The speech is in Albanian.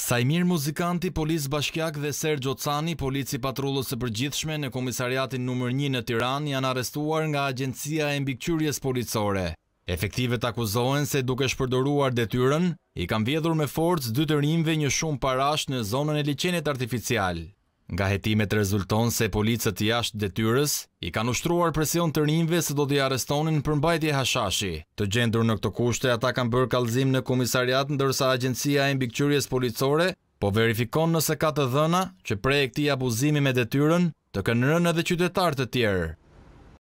Sajmir Muzikanti, polis bashkiak dhe Sergjo Cani, polici patrullës së përgjithshme në komisariatin numër 1 në Tiranë janë arrestuar nga Agjencia e Mbikëqyrjes Policore. Efektivet akuzohen se duke shpërdoruar detyrën, i kanë vjedhur me forcë 2 të rinjve një shumë parash në zonën e liçenit artificial. Nga hetimet rezulton se policët jashtë detyrës i kanë ushtruar presion të rinjve se do t'i arrestonin për mbajtje hashashi. Të gjendur në këto kushte, ata kanë bërë kallëzim në komisariat, ndërsa Agjencia e Mbikëqyrjes Policore po verifikon nëse ka të dhëna që prej këtij abuzimi me detyrën të kenë rënë edhe qytetarë të tjerë.